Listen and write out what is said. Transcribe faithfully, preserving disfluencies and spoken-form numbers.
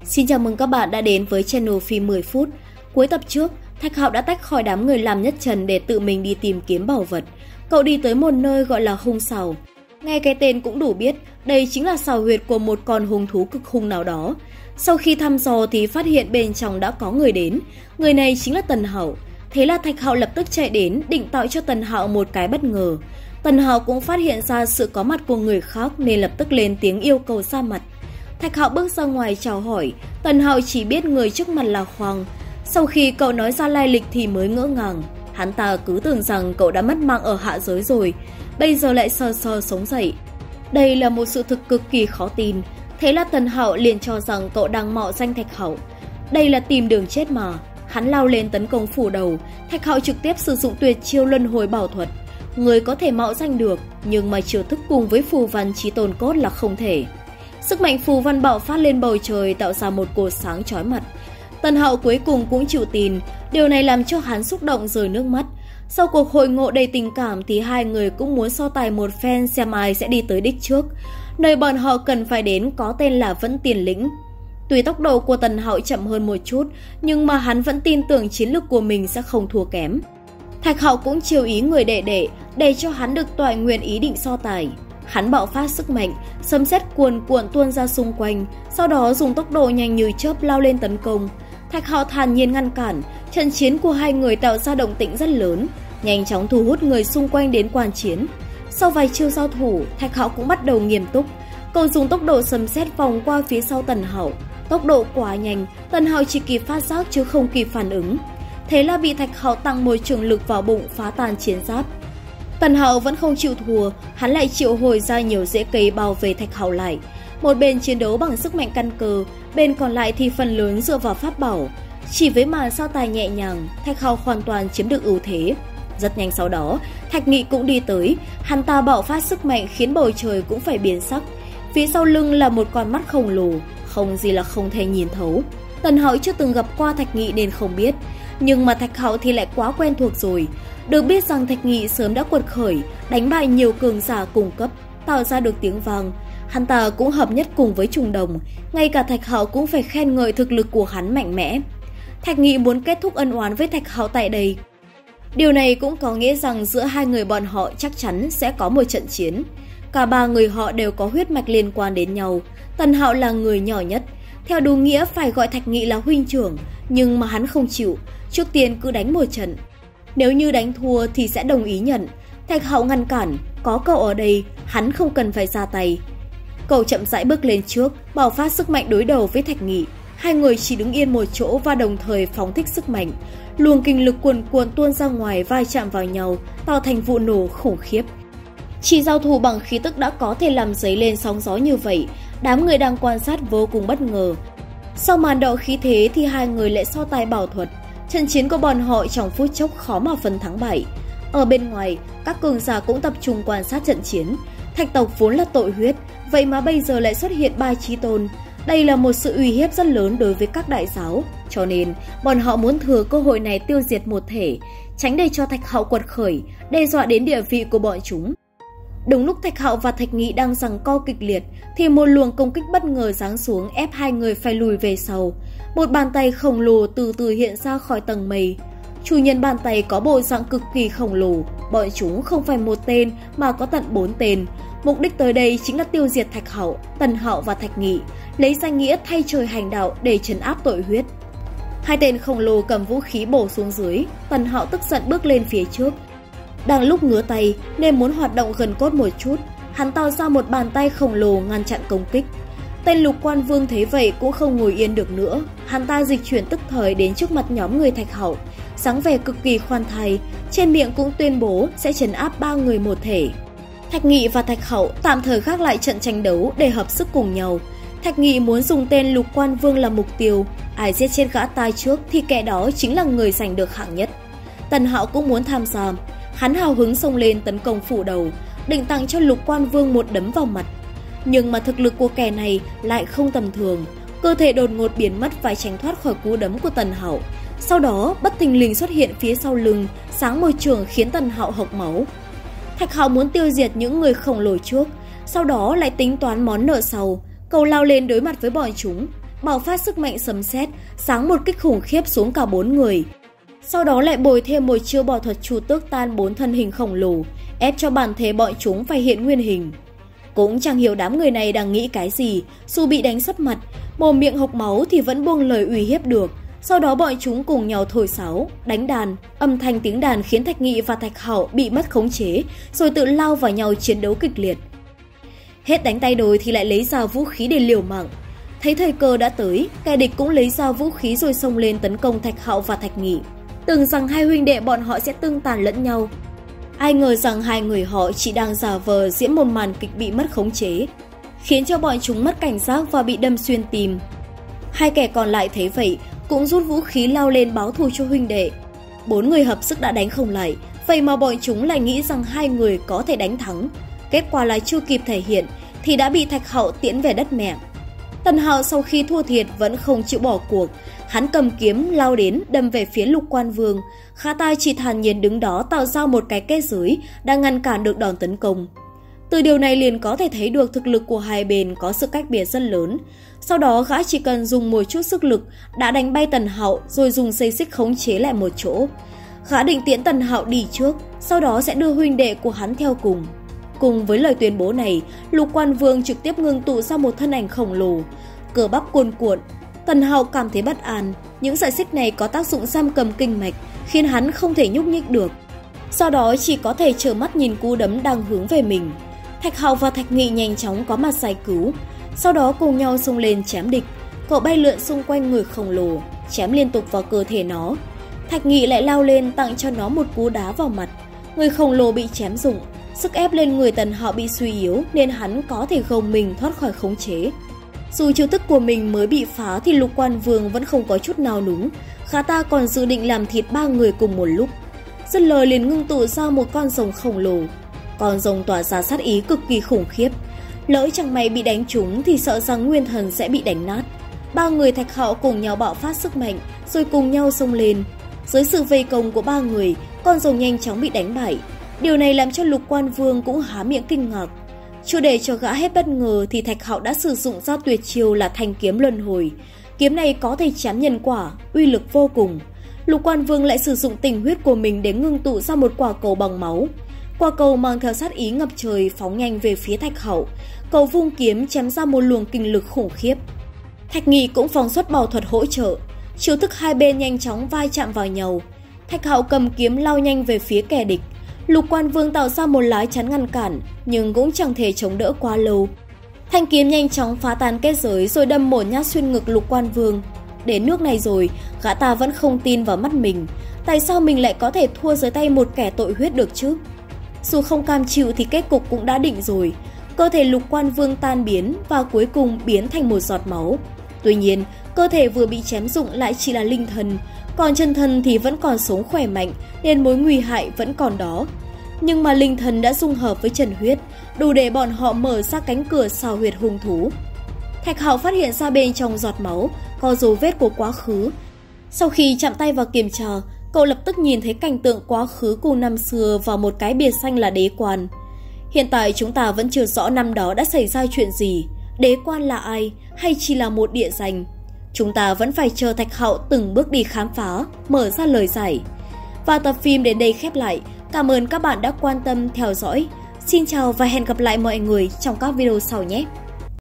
Xin chào mừng các bạn đã đến với channel phim mười phút. Cuối tập trước, Thạch Hạo đã tách khỏi đám người làm nhất trần để tự mình đi tìm kiếm bảo vật. Cậu đi tới một nơi gọi là hung sào. Nghe cái tên cũng đủ biết, đây chính là sào huyệt của một con hung thú cực hung nào đó. Sau khi thăm dò thì phát hiện bên trong đã có người đến. Người này chính là Tần Hạo. Thế là Thạch Hạo lập tức chạy đến, định tạo cho Tần Hạo một cái bất ngờ. Tần Hạo cũng phát hiện ra sự có mặt của người khác nên lập tức lên tiếng yêu cầu ra mặt. Thạch Hạo bước ra ngoài chào hỏi, Tần Hạo chỉ biết người trước mặt là Khoang. Sau khi cậu nói ra lai lịch thì mới ngỡ ngàng. Hắn ta cứ tưởng rằng cậu đã mất mạng ở hạ giới rồi, bây giờ lại sờ sờ sống dậy. Đây là một sự thực cực kỳ khó tin. Thế là Tần Hạo liền cho rằng cậu đang mạo danh Thạch Hạo. Đây là tìm đường chết mà. Hắn lao lên tấn công phủ đầu. Thạch Hạo trực tiếp sử dụng tuyệt chiêu luân hồi bảo thuật. Người có thể mạo danh được, nhưng mà chiêu thức cùng với phù văn chí tôn cốt là không thể. Sức mạnh phù văn bạo phát lên bầu trời tạo ra một cột sáng chói mặt. Tần Hạo cuối cùng cũng chịu tin, điều này làm cho hắn xúc động rơi nước mắt. Sau cuộc hội ngộ đầy tình cảm thì hai người cũng muốn so tài một phen xem ai sẽ đi tới đích trước. Nơi bọn họ cần phải đến có tên là Vẫn Tiền Lĩnh. Tuy tốc độ của Tần Hạo chậm hơn một chút, nhưng mà hắn vẫn tin tưởng chiến lược của mình sẽ không thua kém. Thạch Hạo cũng chiều ý người đệ đệ để cho hắn được toại nguyện ý định so tài. Hắn bạo phát sức mạnh, sấm sét cuồn cuộn tuôn ra xung quanh, sau đó dùng tốc độ nhanh như chớp lao lên tấn công. Thạch Hạo thản nhiên ngăn cản, trận chiến của hai người tạo ra động tĩnh rất lớn, nhanh chóng thu hút người xung quanh đến quan chiến. Sau vài chiêu giao thủ, Thạch Hạo cũng bắt đầu nghiêm túc. Cậu dùng tốc độ sấm sét vòng qua phía sau Tần Hạo, tốc độ quá nhanh, Tần Hạo chỉ kịp phát giác chứ không kịp phản ứng. Thế là bị Thạch Hạo tăng một trường lực vào bụng phá tan chiến giáp. Tần Hạo vẫn không chịu thua, hắn lại triệu hồi ra nhiều rễ cây bao vây Thạch Hạo lại. Một bên chiến đấu bằng sức mạnh căn cơ, bên còn lại thì phần lớn dựa vào pháp bảo. Chỉ với màn so tài nhẹ nhàng, Thạch Hạo hoàn toàn chiếm được ưu thế. Rất nhanh sau đó, Thạch Nghị cũng đi tới, hắn ta bạo phát sức mạnh khiến bầu trời cũng phải biến sắc. Phía sau lưng là một con mắt khổng lồ, không gì là không thể nhìn thấu. Tần Hạo chưa từng gặp qua Thạch Nghị nên không biết, nhưng mà Thạch Hạo thì lại quá quen thuộc rồi. Được biết rằng Thạch Nghị sớm đã quật khởi, đánh bại nhiều cường giả cùng cấp, tạo ra được tiếng vang. Hắn ta cũng hợp nhất cùng với Trùng Đồng, ngay cả Thạch Hạo cũng phải khen ngợi thực lực của hắn mạnh mẽ. Thạch Nghị muốn kết thúc ân oán với Thạch Hạo tại đây. Điều này cũng có nghĩa rằng giữa hai người bọn họ chắc chắn sẽ có một trận chiến. Cả ba người họ đều có huyết mạch liên quan đến nhau. Tần Hạo là người nhỏ nhất, theo đúng nghĩa phải gọi Thạch Nghị là huynh trưởng, nhưng mà hắn không chịu, trước tiên cứ đánh một trận. Nếu như đánh thua thì sẽ đồng ý nhận. Thạch Hạo ngăn cản, có cậu ở đây, hắn không cần phải ra tay. Cậu chậm rãi bước lên trước, bạo phát sức mạnh đối đầu với Thạch Nghị. Hai người chỉ đứng yên một chỗ và đồng thời phóng thích sức mạnh. Luồng kinh lực cuồn cuộn tuôn ra ngoài vai chạm vào nhau, tạo thành vụ nổ khủng khiếp. Chỉ giao thủ bằng khí tức đã có thể làm dấy lên sóng gió như vậy, đám người đang quan sát vô cùng bất ngờ. Sau màn đọ khí thế thì hai người lại so tài bảo thuật. Trận chiến của bọn họ trong phút chốc khó mà phân thắng bại. Ở bên ngoài, các cường giả cũng tập trung quan sát trận chiến. Thạch tộc vốn là tội huyết, vậy mà bây giờ lại xuất hiện ba chí tôn. Đây là một sự uy hiếp rất lớn đối với các đại giáo, cho nên bọn họ muốn thừa cơ hội này tiêu diệt một thể, tránh để cho Thạch Hạo quật khởi, đe dọa đến địa vị của bọn chúng. Đúng lúc Thạch Hạo và Thạch Nghị đang giằng co kịch liệt thì một luồng công kích bất ngờ giáng xuống ép hai người phải lùi về sau. Một bàn tay khổng lồ từ từ hiện ra khỏi tầng mây. Chủ nhân bàn tay có bộ dạng cực kỳ khổng lồ, bọn chúng không phải một tên mà có tận bốn tên. Mục đích tới đây chính là tiêu diệt Thạch Hạo, Tần Hạo và Thạch Nghị, lấy danh nghĩa thay trời hành đạo để trấn áp tội huyết. Hai tên khổng lồ cầm vũ khí bổ xuống dưới, Tần Hạo tức giận bước lên phía trước. Đang lúc ngứa tay nên muốn hoạt động gần cốt một chút, hắn tạo ra một bàn tay khổng lồ ngăn chặn công kích. Tên Lục Quan Vương thấy vậy cũng không ngồi yên được nữa, hắn ta dịch chuyển tức thời đến trước mặt nhóm người Thạch Hạo, dáng vẻ cực kỳ khoan thai, trên miệng cũng tuyên bố sẽ trấn áp ba người một thể. Thạch Nghị và Thạch Hạo tạm thời gác lại trận tranh đấu để hợp sức cùng nhau. Thạch Nghị muốn dùng tên Lục Quan Vương làm mục tiêu, ai giết chết gã tai trước thì kẻ đó chính là người giành được hạng nhất. Tần Hạo cũng muốn tham gia, hắn hào hứng xông lên tấn công phủ đầu, định tặng cho Lục Quan Vương một đấm vào mặt. Nhưng mà thực lực của kẻ này lại không tầm thường, cơ thể đột ngột biến mất và tránh thoát khỏi cú đấm của Tần Hạo. Sau đó bất thình lình xuất hiện phía sau lưng, sáng một chưởng khiến Tần Hạo hộc máu. Thạch Hạo muốn tiêu diệt những người khổng lồ trước, sau đó lại tính toán món nợ sau. Cậu lao lên đối mặt với bọn chúng. bạo phát sức mạnh sấm sét, giáng một kích khủng khiếp xuống cả bốn người. Sau đó lại bồi thêm một chiêu bỏ thuật chu tước tan bốn thân hình khổng lồ, ép cho bản thể bọn chúng phải hiện nguyên hình. Cũng chẳng hiểu đám người này đang nghĩ cái gì, dù bị đánh sấp mặt, mồm miệng hộc máu thì vẫn buông lời uy hiếp được. Sau đó bọn chúng cùng nhau thổi sáo, đánh đàn, âm thanh tiếng đàn khiến Thạch Nghị và Thạch Hạo bị mất khống chế, rồi tự lao vào nhau chiến đấu kịch liệt. Hết đánh tay đôi thì lại lấy ra vũ khí để liều mạng. Thấy thời cơ đã tới, kẻ địch cũng lấy ra vũ khí rồi xông lên tấn công Thạch Hạo và Thạch Nghị. Tưởng rằng hai huynh đệ bọn họ sẽ tương tàn lẫn nhau. Ai ngờ rằng hai người họ chỉ đang giả vờ diễn một màn kịch bị mất khống chế, khiến cho bọn chúng mất cảnh giác và bị đâm xuyên tim. Hai kẻ còn lại thấy vậy, cũng rút vũ khí lao lên báo thù cho huynh đệ. Bốn người hợp sức đã đánh không lại, vậy mà bọn chúng lại nghĩ rằng hai người có thể đánh thắng. Kết quả là chưa kịp thể hiện thì đã bị Thạch Hạo tiễn về đất mẹ. Tần Hạo sau khi thua thiệt vẫn không chịu bỏ cuộc, hắn cầm kiếm lao đến đâm về phía Lục Quan Vương. Khá Tai chỉ thản nhiên đứng đó tạo ra một cái kết giới đang ngăn cản được đòn tấn công. Từ điều này liền có thể thấy được thực lực của hai bên có sự cách biệt rất lớn. Sau đó gã chỉ cần dùng một chút sức lực đã đánh bay Tần Hạo rồi dùng dây xích khống chế lại một chỗ. Gã định tiễn Tần Hạo đi trước, sau đó sẽ đưa huynh đệ của hắn theo cùng. Cùng với lời tuyên bố này, Lục Quan Vương trực tiếp ngưng tụ ra một thân ảnh khổng lồ, cơ bắp cuồn cuộn. Tần Hạo cảm thấy bất an, những sợi xích này có tác dụng giam cầm kinh mạch, khiến hắn không thể nhúc nhích được. Sau đó chỉ có thể trơ mắt nhìn cú đấm đang hướng về mình. Thạch Hạo và Thạch Nghị nhanh chóng có mặt giải cứu, sau đó cùng nhau xông lên chém địch. Cậu bay lượn xung quanh người khổng lồ, chém liên tục vào cơ thể nó. Thạch Nghị lại lao lên tặng cho nó một cú đá vào mặt. Người khổng lồ bị chém rụng, sức ép lên người Tần Hạo bị suy yếu nên hắn có thể gồng mình thoát khỏi khống chế. Dù chiêu thức của mình mới bị phá thì Lục Quan Vương vẫn không có chút nào núng. Gã ta còn dự định làm thịt ba người cùng một lúc. Dứt lời liền ngưng tụ ra một con rồng khổng lồ. Con rồng tỏa ra sát ý cực kỳ khủng khiếp. Lỡ chẳng may bị đánh trúng thì sợ rằng nguyên thần sẽ bị đánh nát. Ba người Thạch Hạo cùng nhau bạo phát sức mạnh rồi cùng nhau xông lên. Dưới sự vây công của ba người, con rồng nhanh chóng bị đánh bại. Điều này làm cho Lục Quan Vương cũng há miệng kinh ngạc. Chưa để cho gã hết bất ngờ thì Thạch Hạo đã sử dụng ra tuyệt chiêu là thanh kiếm luân hồi. Kiếm này có thể chém nhân quả, uy lực vô cùng. Lục Quan Vương lại sử dụng tình huyết của mình để ngưng tụ ra một quả cầu bằng máu. Quả cầu mang theo sát ý ngập trời phóng nhanh về phía Thạch Hạo. Cầu vung kiếm chém ra một luồng kinh lực khủng khiếp. Thạch Nghị cũng phóng xuất bảo thuật hỗ trợ. Chiêu thức hai bên nhanh chóng vai chạm vào nhau. Thạch Hạo cầm kiếm lao nhanh về phía kẻ địch. Lục Quan Vương tạo ra một lá chắn ngăn cản, nhưng cũng chẳng thể chống đỡ quá lâu. Thanh kiếm nhanh chóng phá tan kết giới rồi đâm một nhát xuyên ngực Lục Quan Vương. Đến nước này rồi, gã ta vẫn không tin vào mắt mình. Tại sao mình lại có thể thua dưới tay một kẻ tội huyết được chứ? Dù không cam chịu thì kết cục cũng đã định rồi. Cơ thể Lục Quan Vương tan biến và cuối cùng biến thành một giọt máu. Tuy nhiên, cơ thể vừa bị chém rụng lại chỉ là linh thần, còn chân thần thì vẫn còn sống khỏe mạnh nên mối nguy hại vẫn còn đó. Nhưng mà linh thần đã dung hợp với trần huyết, đủ để bọn họ mở ra cánh cửa xào huyệt hung thú. Thạch Hạo phát hiện ra bên trong giọt máu có dấu vết của quá khứ. Sau khi chạm tay vào kiểm tra, cậu lập tức nhìn thấy cảnh tượng quá khứ của năm xưa vào một cái bìa xanh là đế quan. Hiện tại chúng ta vẫn chưa rõ năm đó đã xảy ra chuyện gì, đế quan là ai hay chỉ là một địa danh. Chúng ta vẫn phải chờ Thạch Hạo từng bước đi khám phá, mở ra lời giải. Và tập phim đến đây khép lại. Cảm ơn các bạn đã quan tâm theo dõi. Xin chào và hẹn gặp lại mọi người trong các video sau nhé!